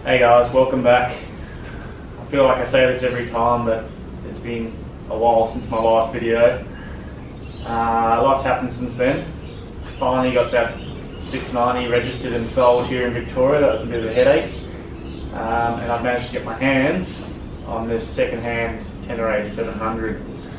Hey guys, welcome back. I feel like I say this every time, but it's been a while since my last video. Lots happened since then. Finally got that 690 registered and sold here in Victoria. That was a bit of a headache. And I've managed to get my hands on this second-hand Tenere 700.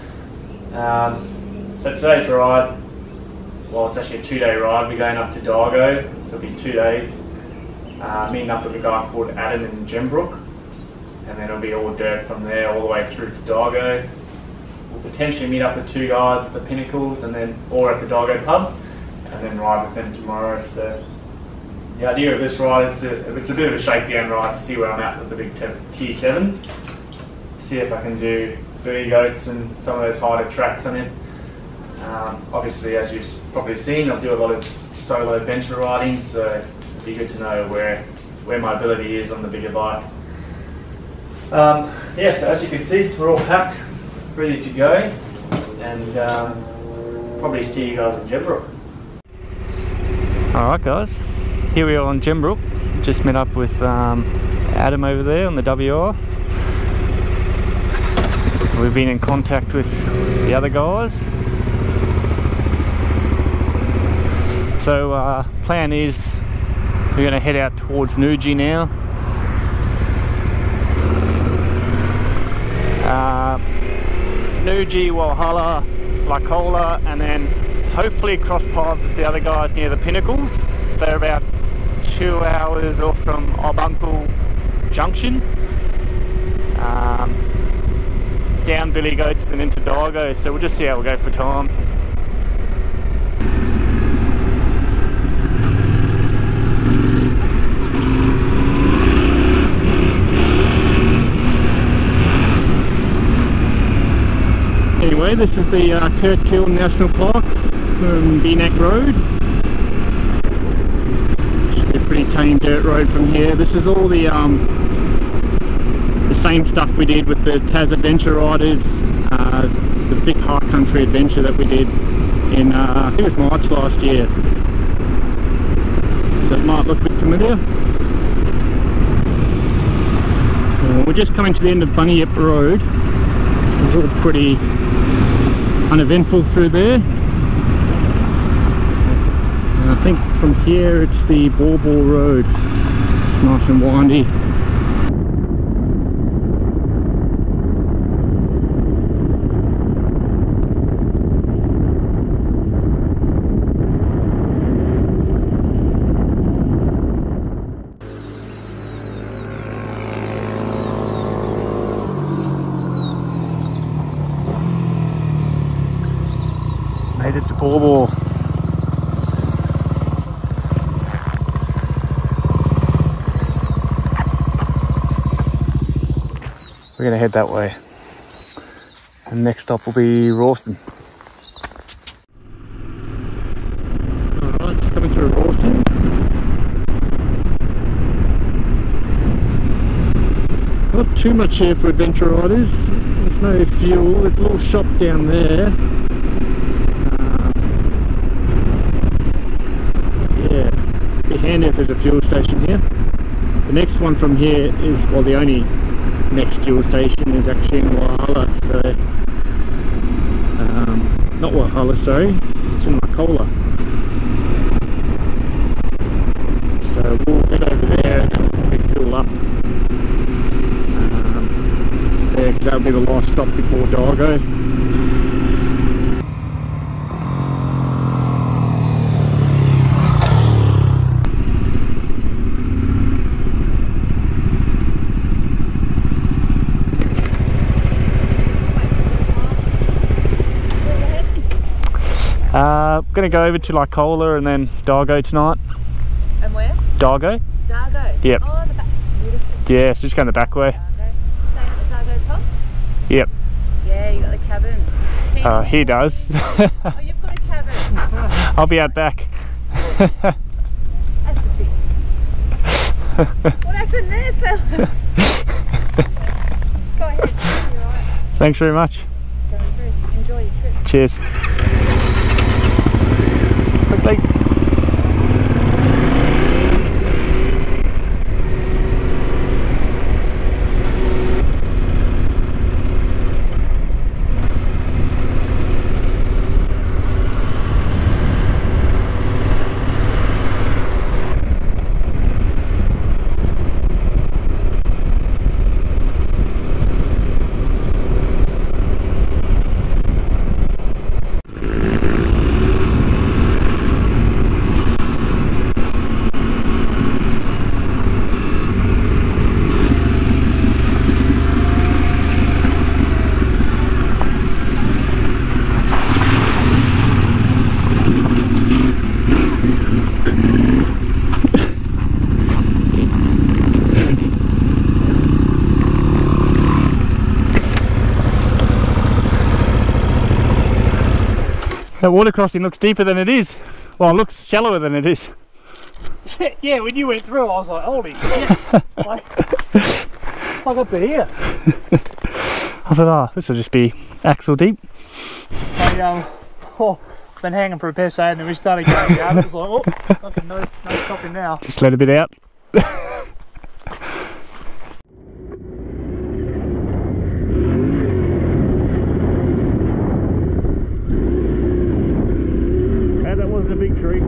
So today's ride, well, it's actually a 2-day ride. We're going up to Dargo, so it'll be 2 days. Meeting up with a guy called Adam in Gembrook, and then it'll be all dirt from there all the way through to Dargo. We'll potentially meet up with 2 guys at the Pinnacles and then or at the Dargo pub, and then ride with them tomorrow. So the idea of this ride is it's a bit of a shakedown ride to see where I'm at with the big T7. See if I can do Billy Goats and some of those harder tracks on it. Obviously, as you've probably seen, I do a lot of solo adventure riding, so it'd be good to know where my ability is on the bigger bike. Yeah, so as you can see, we're all packed, ready to go, and probably see you guys in Gembrook. Alright guys, here we are on Gembrook. Just met up with Adam over there on the WR. We've been in contact with the other guys. So plan is we're going to head out towards Nuji now. Nuji, Walhalla, Lacola, and then hopefully cross paths with the other guys near the Pinnacles. They're about 2 hours off from Obuncle Junction. Down Billy Goats and then into Dargo, so we'll just see how we go for time. Anyway, this is the Kirkhill National Park from Beaneck Road. Should be a pretty tame dirt road from here. This is all the same stuff we did with the Tas Adventure Riders, the Vic High Country adventure that we did in, I think it was March last year. So it might look a bit familiar. We're just coming to the end of Bunyip Road. It's all pretty uneventful through there. And I think from here it's the Ball Road. It's nice and windy. Made it to Ball. We're going to head that way, and next stop will be Rawston. Alright, just coming through Rawston. Not too much here for adventure riders. There's no fuel. There's a little shop down there. Handy if there's a fuel station here. The next one from here is, well, the only next fuel station is actually in Walhalla, so not Walhalla, sorry, it's in Lacola. So we'll head over there and probably fuel up there, because that'll be the last stop before Dargo. Gonna go over to Lacola and then Dargo tonight. And where? Dargo. Dargo? Yep. Oh, the back. Beautiful. Yeah, so just going the back way. Dargo. Staying at the Dargo pub? Yep. Yeah, you got the cabin. He does. Oh, you've got a cabin. I'll be out back. That's a bit. What happened there, fellas? Go ahead. You're right. Thanks very much. Going through. Enjoy your trip. Cheers. Quickly. That water crossing looks deeper than it is. Well, it looks shallower than it is. Yeah, when you went through, I was like, holy shit. Like, it's like up to here. I thought, oh, this will just be axle deep. Been hanging for a piss, and then we started going down. It was like, oh, fucking no stopping now. Just let a bit out. That wasn't a big tree.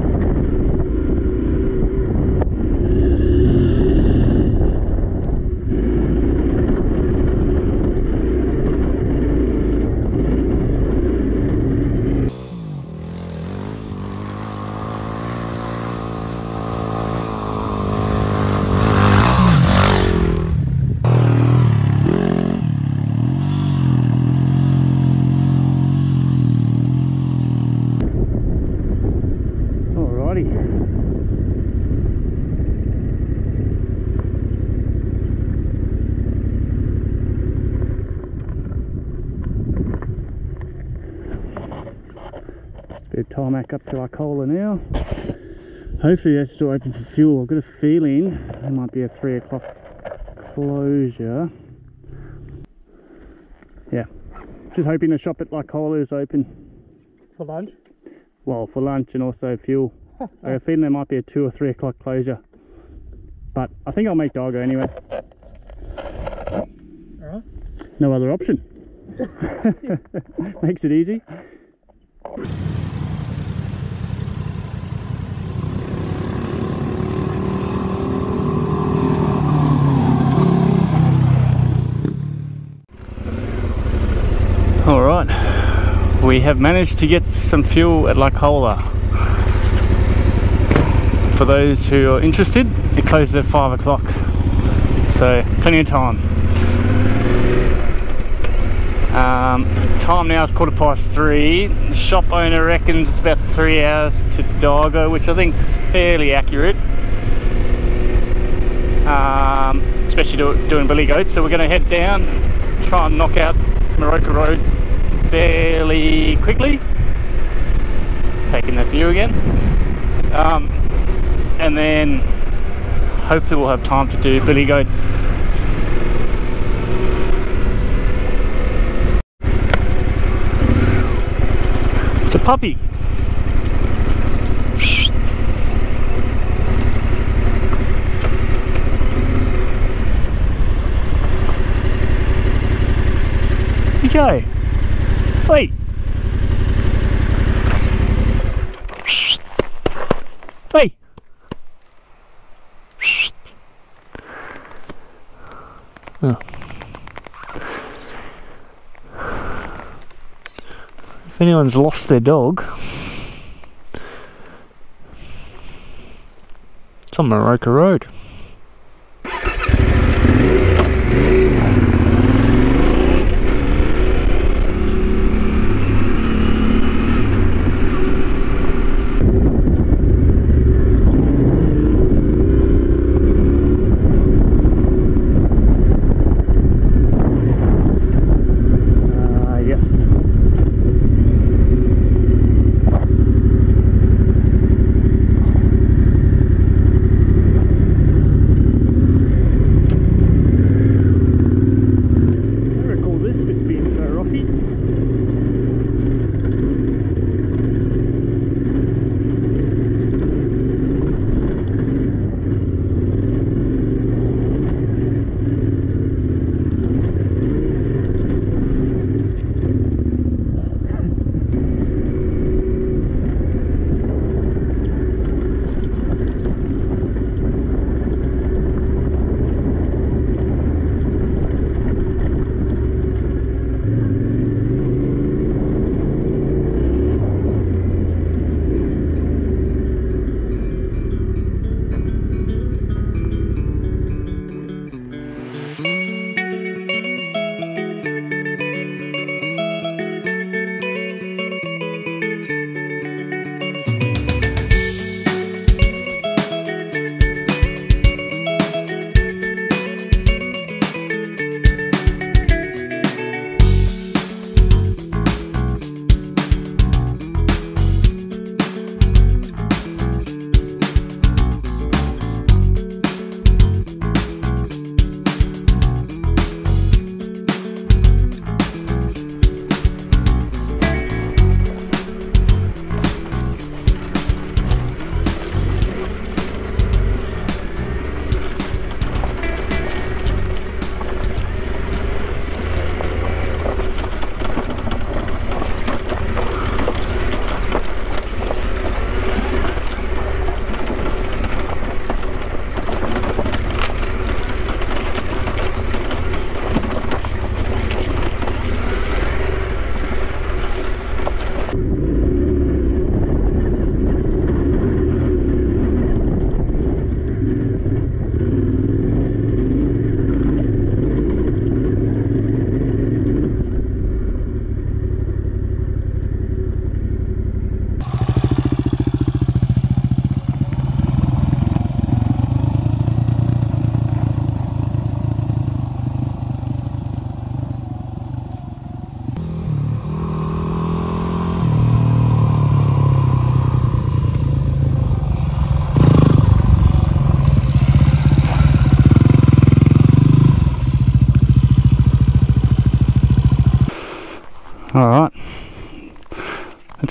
Bit of tarmac up to Arcola now. Hopefully that's still open for fuel. I've got a feeling there might be a 3 o'clock closure. Yeah, just hoping the shop at Arcola is open. For lunch? Well, for lunch and also fuel. I have a feeling there might be a 2 or 3 o'clock closure. But I think I'll make Dargo anyway. Alright. No other option. Makes it easy. Alright, we have managed to get some fuel at La Cola. For those who are interested, it closes at 5 o'clock, so plenty of time. Time now is 3:15. The shop owner reckons it's about 3 hours to Dargo, which I think is fairly accurate. Especially doing Billy Goat. So we're going to head down, try and knock out Morocco Road fairly quickly. Taking that view again. And then hopefully we'll have time to do Billy Goats. It's a puppy. Okay. Wait. Hey. Oh. If anyone's lost their dog, it's on Morocco Road.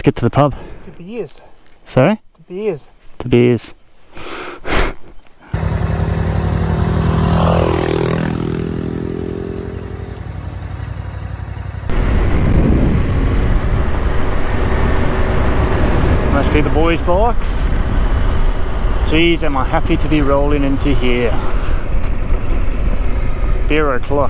get to the pub. To beers. Sorry? To beers. To beers. Must be the boys' bikes. Geez, am I happy to be rolling into here. Beer o'clock.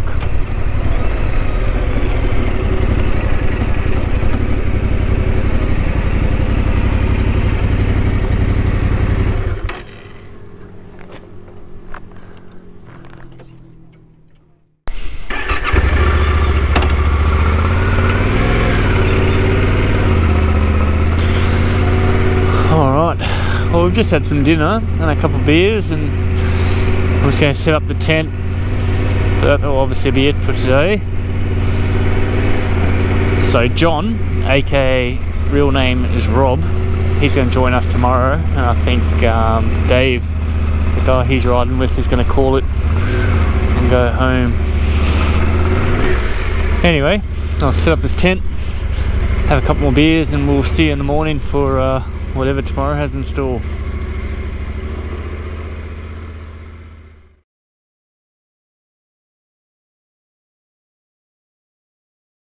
Well, we've just had some dinner and a couple of beers, and I'm just going to set up the tent. That will obviously be it for today. So John, aka real name is Rob, he's going to join us tomorrow, and I think Dave, the guy he's riding with, is going to call it and go home. Anyway, I'll set up this tent, have a couple more beers, and we'll see you in the morning for whatever tomorrow has in store.